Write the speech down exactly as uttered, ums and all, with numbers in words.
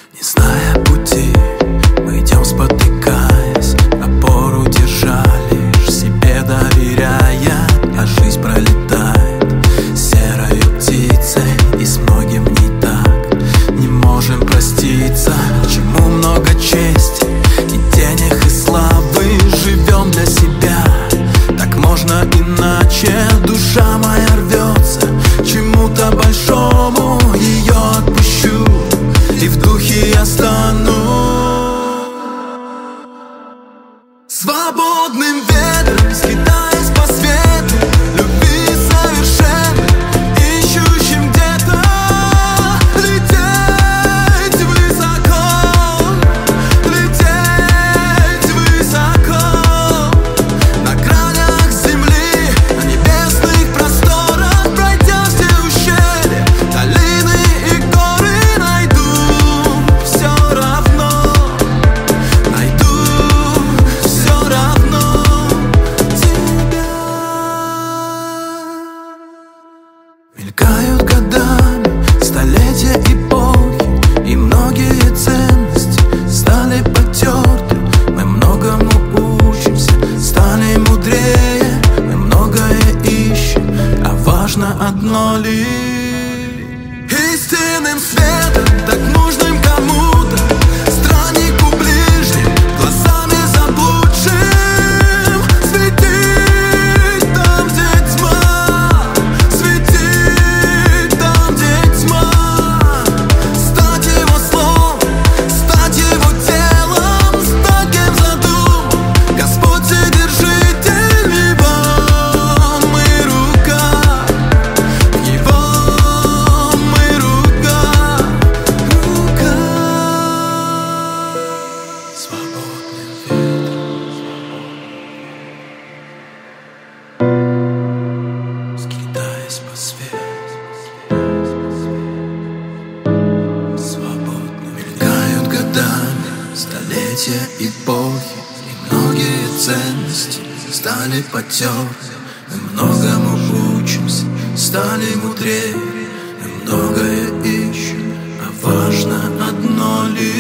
Не зная пути, мы идем спотыкаясь, опору держа, лишь себе доверяя. А жизнь пролетает серою птицей, и с многим не так. Не можем проститься, к чему много чести и денег, и славы. Живем для себя, так можно иначе. Душа моя рвется к чему-то большому, ее отпущу, и в духе я стану свободным ветром, скитаясь по свету любви совершенной, ищущим где-то лететь высоко, лететь высоко. На гранях земли, на небесных просторах, пройдя все ущелья, долины и горы, найду все равно, найду все равно тебя. Мелькают годами столетия, эпохи, и многие ценности стали потерты. Мы многому учимся, стали мудрее, мы многое ищем, а важно одно лишь: истинным светом, так нужным кому-то, страннику ближним, глазами заблудшим, светить там, где тьма, светить там, где тьма. Стать его словом, стать его телом, стать кем задумал Господь Вседержитель. В его мы руках, в его мы руках, руках. Свободным ветром, скитаясь по свету, свободно мелькают годами столетия, эпохи, и многие ценности стали потерты. Мы многому учимся, стали мудрее, мы многое ищем, а важно одно лишь: